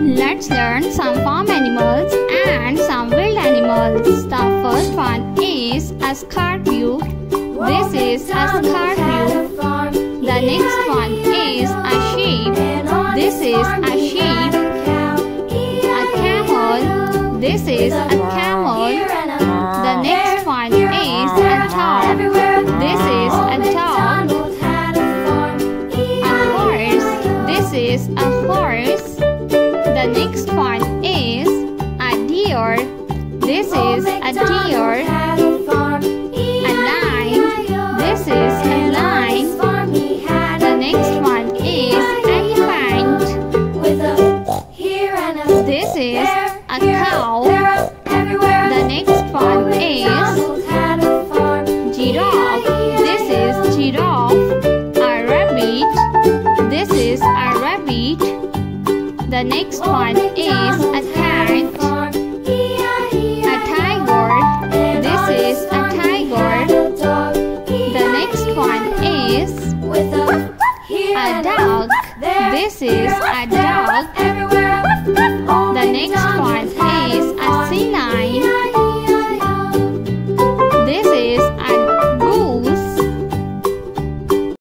Let's learn some farm animals and some wild animals. The first one is a scorpio. This is a scorpio. The next one is a sheep. This is a sheep. A camel. This is a camel. The next one is a dog. This is a dog. A horse. This is a horse. The next one is a deer. This is a deer. A lion. This is a lion. The next one is elephant. This is a cow. The next one is giraffe. This is giraffe. A rabbit. This is a rabbit. The next one is a cat. A tiger. This is a tiger. The next one is a dog. This is a dog.